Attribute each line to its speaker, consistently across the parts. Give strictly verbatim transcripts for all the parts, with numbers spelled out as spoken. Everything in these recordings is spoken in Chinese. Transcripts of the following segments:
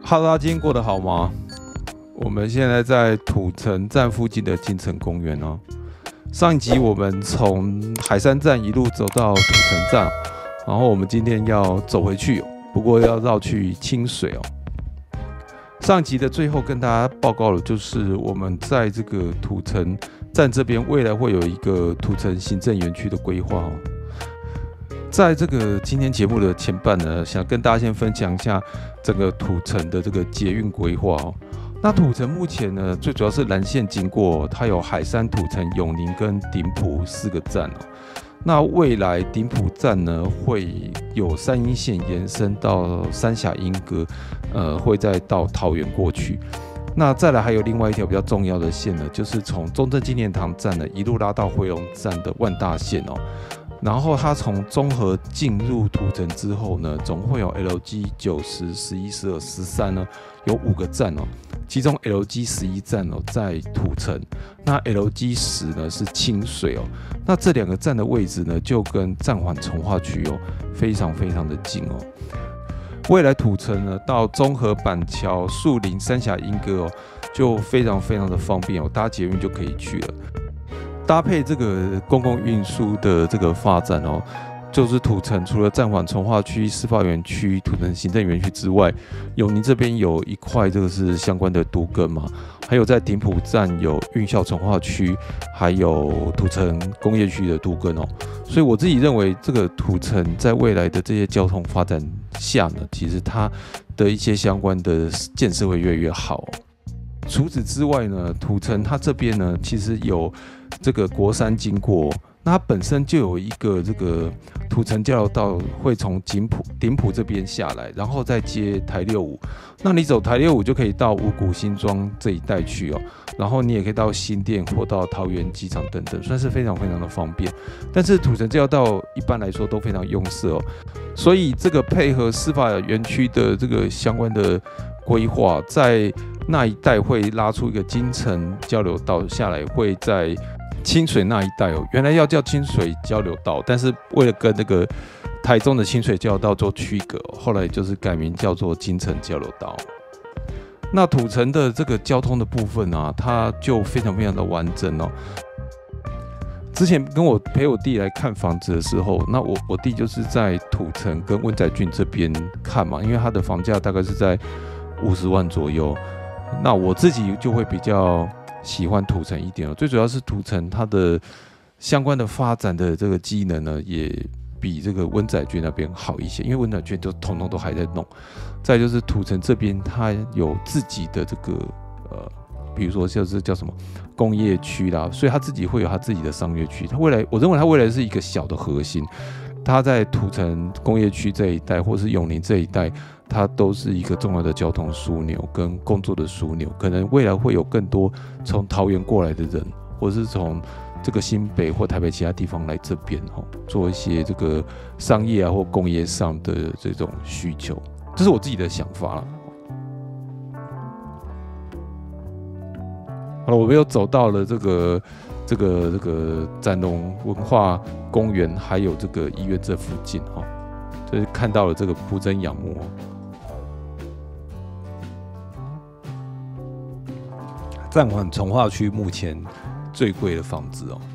Speaker 1: 哈喽，大家今天过得好吗？我们现在在土城站附近的金城公园哦。上一集我们从海山站一路走到土城站，然后我们今天要走回去哦，不过要绕去清水哦。上集的最后跟大家报告了，就是我们在这个土城站这边未来会有一个土城行政园区的规划哦。在这个今天节目的前半呢，想跟大家先分享一下整个土城的这个捷运规划哦。那土城目前呢，最主要是蓝线经过，它有海山、土城、永宁跟顶埔四个站哦。那未来顶埔站呢，会有三鶯线延伸到三峡莺歌，呃，会再到桃园过去。那再来还有另外一条比较重要的线呢，就是从中正纪念堂站呢一路拉到回龙站的万大线哦。然后它从中和进入土城之后呢，总会有 L G 九十、十一、十二、十三呢，有五个站哦。其中 L G 十一站哦在土城，那 L G 十呢是清水哦。那这两个站的位置呢，就跟暂缓重划区哦非常非常的近哦。未来土城呢到中和、板桥、树林、三峡莺歌哦，就非常非常的方便哦，搭捷运就可以去了。搭配这个公共运输的这个发展哦，就是土城除了暂缓重划区、司法园区、土城行政园区之外，永宁这边有一块这个是相关的都更嘛，还有在顶埔站有运校重划区，还有土城工业区的都更哦。所以我自己认为，这个土城在未来的这些交通发展下呢，其实它的一些相关的建设会越来越好哦。除此之外呢，土城它这边呢，其实有这个国三经过，那它本身就有一个这个土城交流道会从顶埔顶埔这边下来，然后再接台六五。那你走台六五就可以到五股新庄这一带去哦，然后你也可以到新店或到桃园机场等等，算是非常非常的方便。但是土城交流道一般来说都非常用色哦，所以这个配合司法园区的这个相关的规划，在那一带会拉出一个金城交流道下来，会在清水那一带哦，原来要叫清水交流道，但是为了跟那个台中的清水交流道做区隔，后来就是改名叫做金城交流道。那土城的这个交通的部分啊，它就非常非常的完整哦。之前跟我陪我弟来看房子的时候，那我我弟就是在土城跟温仔郡这边看嘛，因为他的房价大概是在五十万左右。那我自己就会比较喜欢土城一点哦，最主要是土城它的相关的发展的这个机能呢，也比这个温仔郡那边好一些，因为温仔郡就统统都还在弄。再就是土城这边它有自己的这个呃，比如说就是叫什么工业区啦，所以它自己会有它自己的商业区。它未来我认为它未来是一个小的核心，它在土城工业区这一带或是永宁这一带，它都是一个重要的交通枢纽跟工作的枢纽，可能未来会有更多从桃园过来的人，或是从这个新北或台北其他地方来这边哦，做一些这个商业啊或工业上的这种需求，这是我自己的想法啦。好了，我们又走到了这个这个这个展龙文化公园，还有这个医院这附近哈，就是看到了这个朴真仰慕。暂缓重划区目前最贵的房子哦，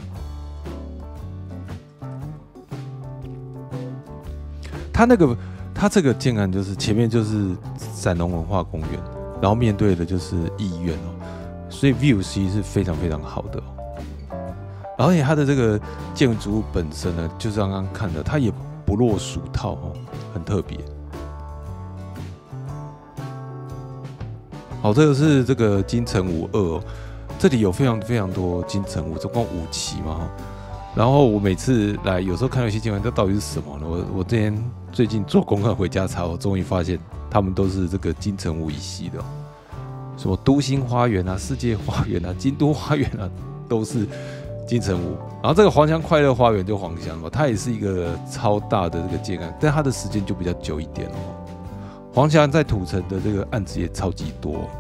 Speaker 1: 它那个它这个建案就是前面就是展龙文化公园，然后面对的就是医院哦，所以 view 其实是非常非常好的哦。而且它的这个建筑物本身呢，就是刚刚看的，它也不落俗套哦，很特别。好，这个是这个金城武二哦，这里有非常非常多金城武，总共五期嘛。然后我每次来，有时候看到一些新闻，这到底是什么呢？我我之前最近做功课回家查，我终于发现他们都是这个金城武一系的哦，什么都心花园啊、世界花园啊、京都花园啊，都是金城武。然后这个黄香快乐花园就黄香嘛，它也是一个超大的这个建案，但它的时间就比较久一点哦。黄香在土城的这个案子也超级多哦。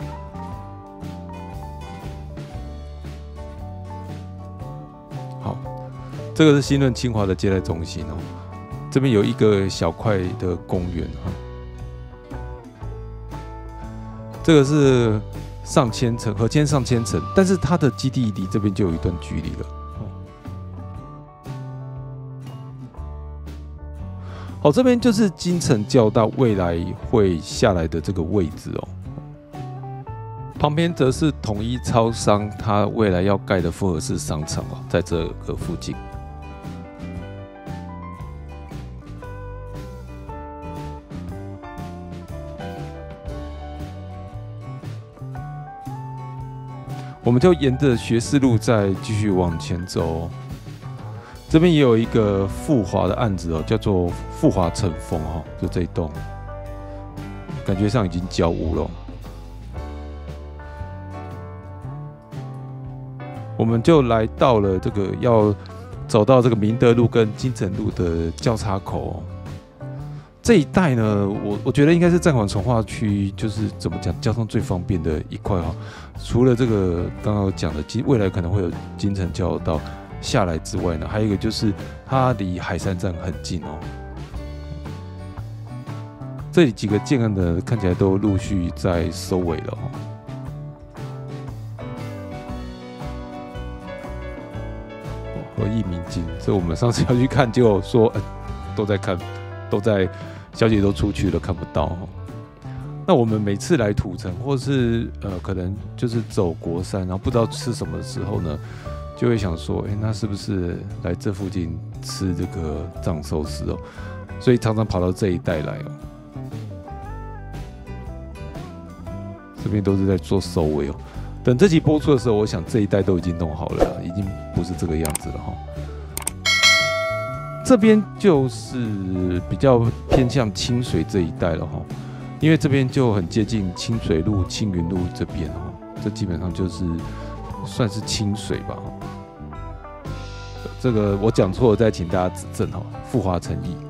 Speaker 1: 好，这个是新润清华的接待中心哦，这边有一个小块的公园哈。 这个是上千层，河间上千层，但是它的基地离这边就有一段距离了。好，这边就是金城教大未来会下来的这个位置哦。旁边则是统一超商，它未来要盖的复合式商场哦，在这个附近。我们就沿着学士路再继续往前走哦。这边也有一个富华的案子哦，叫做富华成峰哦，就这一栋，感觉上已经交屋了。我们就来到了这个要走到这个明德路跟金城路的交叉口哦。这一带呢，我我觉得应该是暂缓从化区，就是怎么讲，交通最方便的一块哦。除了这个刚刚讲的，未来可能会有金城交流道下来之外呢，还有一个就是它离海山站很近哦。这里几个建案的看起来都陆续在收尾了哦。和义民金，这我们上次要去看，结果说、呃、都在看，都在小姐都出去了，看不到哦。那我们每次来土城，或是呃可能就是走国山，然后不知道吃什么的时候呢，就会想说，哎、欸，那是不是来这附近吃这个藏寿司哦？所以常常跑到这一带来哦。这边都是在做收尾哦。等这集播出的时候，我想这一带都已经弄好了，已经不是这个样子了哈。这边就是比较偏向清水这一带了哈，因为这边就很接近清水路、青云路这边哈，这基本上就是算是清水吧。这个我讲错了，再请大家指正哈。富华诚意。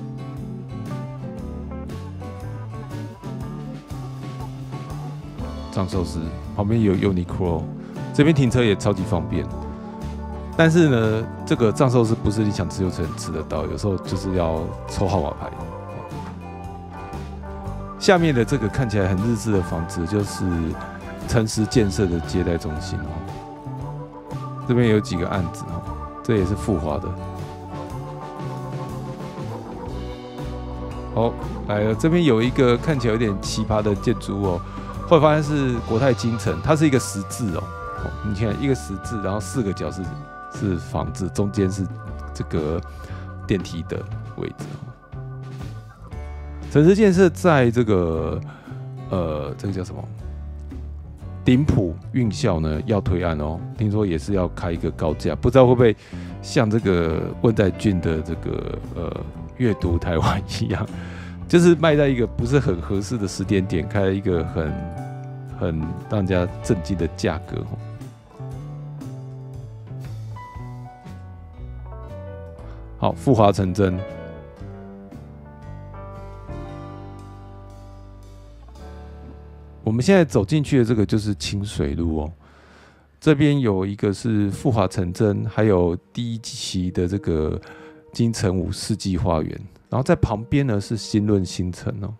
Speaker 1: 藏寿司旁边有 Uniqlo， 这边停车也超级方便。但是呢，这个藏寿司不是你想吃就能吃得到，有时候就是要抽号码牌。下面的这个看起来很日式的房子，就是诚实建设的接待中心哦。这边有几个案子哦，这也是富华的。好，来了，这边有一个看起来有点奇葩的建筑哦。后来发现是国泰金城，它是一个十字哦，你看一个十字，然后四个角是是房子，中间是这个电梯的位置哦。城市建设在这个呃，这个叫什么？顶埔运校呢要推案哦，听说也是要开一个高架，不知道会不会像这个温在俊的这个呃阅读台湾一样。就是卖在一个不是很合适的时间点，开了一个很很让人家震惊的价格。好，富华成真。我们现在走进去的这个就是清水路哦，这边有一个是富华成真，还有第一期的这个金城武世纪花园。然后在旁边呢是新润新城哦。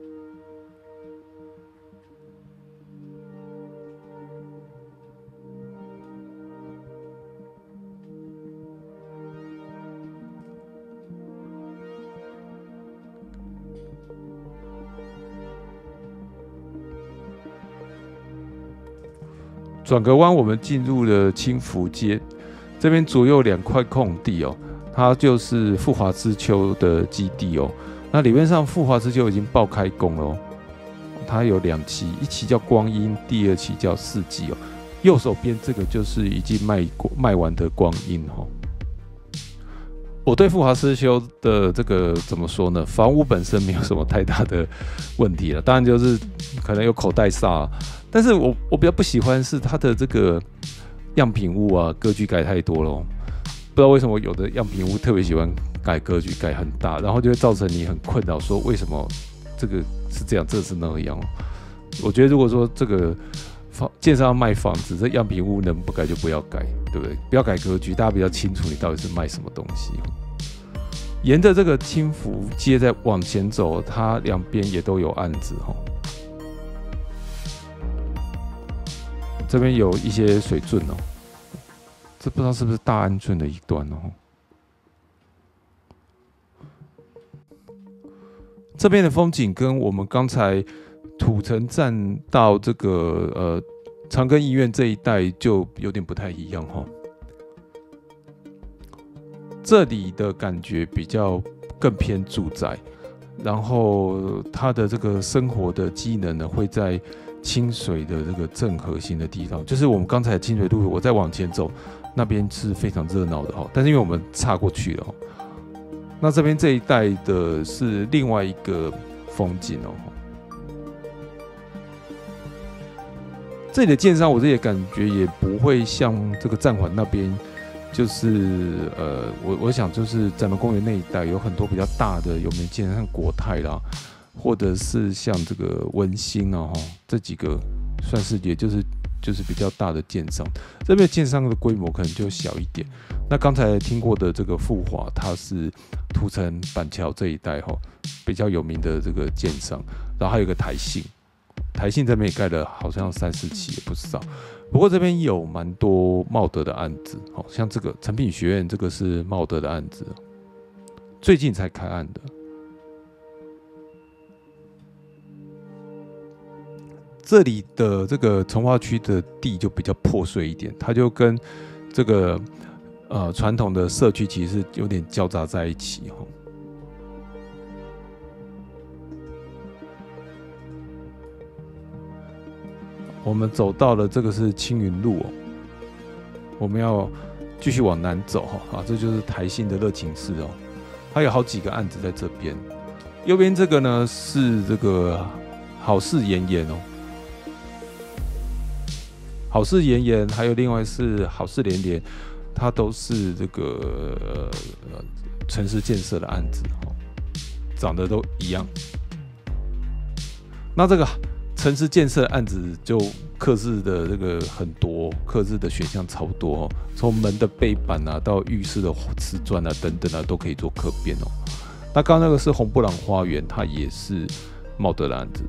Speaker 1: 转个弯，我们进入了清福街，这边左右两块空地哦。它就是富华之丘的基地哦，那理论上富华之丘已经爆开工了哦，它有两期，一期叫光阴，第二期叫四季哦。右手边这个就是已经卖卖完的光阴哦。我对富华之丘的这个怎么说呢？房屋本身没有什么太大的问题了，当然就是可能有口袋煞，但是我我比较不喜欢是它的这个样品屋啊，格局改太多了哦。不知道为什么有的样品屋特别喜欢改格局，改很大，然后就会造成你很困扰，说为什么这个是这样，这是那样。我觉得如果说这个房建商要卖房子，这样品屋能不改就不要改，对不对？不要改格局，大家比较清楚你到底是卖什么东西。沿着这个清福街再往前走，它两边也都有案子哈。 这边有一些水圳哦，这不知道是不是大安圳的一段哦。这边的风景跟我们刚才土城站到这个呃长庚医院这一带就有点不太一样哈。这里的感觉比较更偏住宅，然后它的这个生活的机能呢会在清水的这个正核心的地方，就是我们刚才清水路，我再往前走，那边是非常热闹的哈。但是因为我们岔过去了，那这边这一带的是另外一个风景哦。这里的建商，我自己的感觉也不会像这个暂缓那边，就是呃，我我想就是展龙公园那一带有很多比较大的有名建商，像国泰啦，或者是像这个文心啊，这几个算是也就是就是比较大的建商。这边建商的规模可能就小一点。那刚才听过的这个富华，它是土城板桥这一带哈比较有名的这个建商，然后还有一个台信，台信这边也盖了好像三四期也不少。不过这边有蛮多茂德的案子，好像这个诚品学院这个是茂德的案子，最近才开案的。这里的这个从化区的地就比较破碎一点，它就跟这个呃传统的社区其实是有点交杂在一起哈。我们走到了这个是青云路哦，我们要继续往南走哈啊，这就是台信的热情室哦，它有好几个案子在这边。右边这个呢是这个好事妍妍哦。好事妍妍，还有另外是好事连连，它都是这个呃城市建设的案子，长得都一样。那这个城市建设的案子就客制的这个很多，客制的选项超多哦，从门的背板啊到浴室的瓷砖啊等等啊都可以做客变哦。那刚刚那个是红布朗花园，它也是茂德的案子。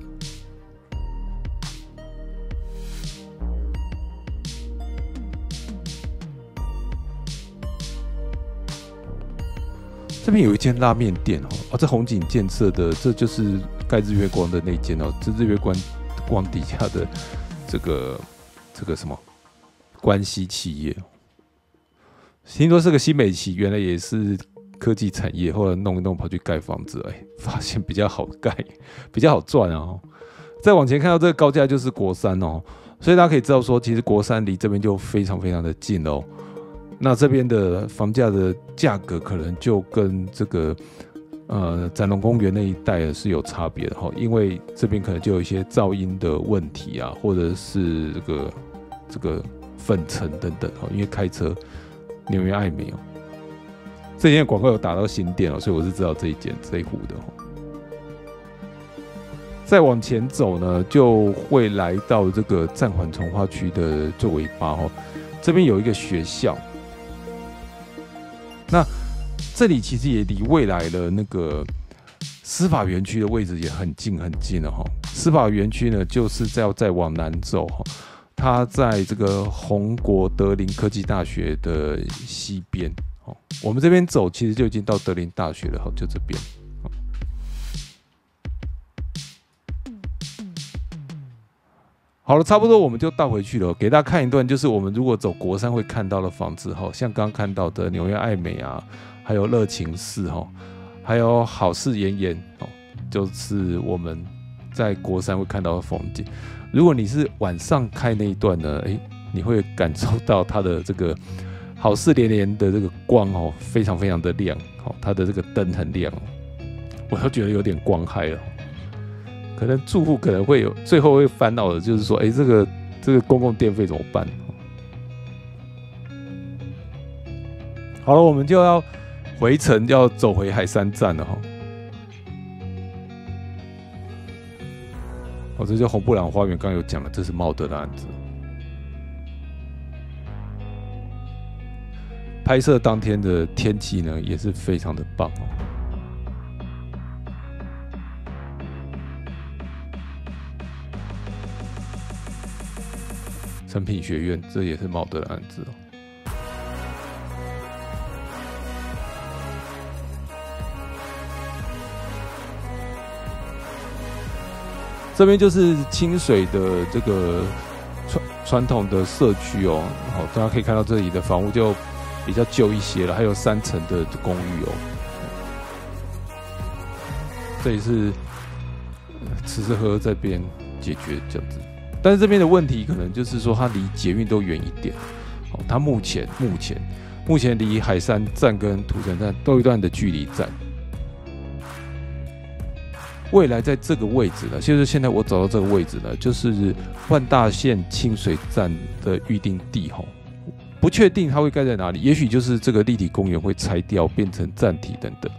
Speaker 1: 这边有一间拉面店哦，啊，这红景建设的，这就是盖日月光的那间哦，这日月光光底下的这个这个什么关系企业，听说是个新美企，原来也是科技产业，后来弄一弄跑去盖房子，哎，发现比较好盖，比较好赚啊。再往前看到这个高架就是国三哦，所以大家可以知道说，其实国三离这边就非常非常的近哦。那这边的房价的价格可能就跟这个呃展龙公园那一带是有差别的哈，因为这边可能就有一些噪音的问题啊，或者是这个这个粉尘等等哈，因为开车纽约爱美哦，这间广告有打到新店哦，所以我是知道这一间这一户的哈。再往前走呢，就会来到这个暂缓从化区的最尾巴哈，这边有一个学校。那这里其实也离未来的那个司法园区的位置也很近很近了哈。司法园区呢，就是在要再往南走哈，它在这个宏国德林科技大学的西边哦。我们这边走其实就已经到德林大学了哈，就这边。好了，差不多我们就倒回去了，给大家看一段，就是我们如果走国三会看到的房子哈，像刚刚看到的纽约爱美啊，还有热情寺哈，还有好事妍妍哦，就是我们在国三会看到的风景。如果你是晚上开那一段呢，哎，你会感受到它的这个好事连连的这个光哦，非常非常的亮哦，它的这个灯很亮哦，我都觉得有点光害了。可能住户可能会有最后会烦恼的就是说，哎，这个这个公共电费怎么办？好了，我们就要回程，要走回海山站了哈。哦，这就红布朗花园，刚刚有讲了，这是茂德的案子。拍摄当天的天气呢，也是非常的棒哦。 成品学院，这也是茂德的案子哦。这边就是清水的这个传传统的社区哦，好，大家可以看到这里的房屋就比较旧一些了，还有三层的公寓哦。这里是慈氏河这边解决这样子，但是这边的问题可能就是说它离捷运都远一点，哦，它目前目前目前离海山站跟土城站都有一段的距离在。未来在这个位置呢，就是现在我找到这个位置呢，就是万大线清水站的预定地吼，不确定它会盖在哪里，也许就是这个立体公园会拆掉变成站体等等。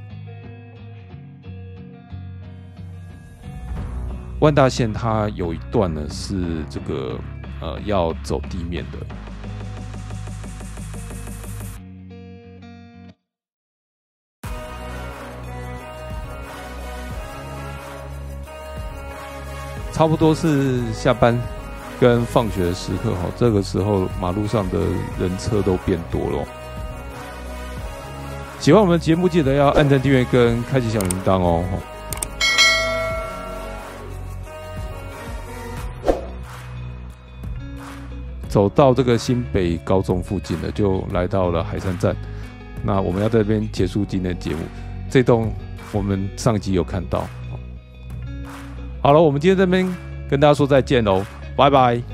Speaker 1: 万大线它有一段呢是这个呃要走地面的。差不多是下班跟放学的时刻，这个时候马路上的人车都变多了。喜欢我们的节目，记得要按赞、订阅跟开启小铃铛哦。走到这个新北高中附近了，就来到了海山站。那我们要在这边结束今天的节目。这栋我们上集有看到。好了，我们今天这边跟大家说再见喽，拜拜。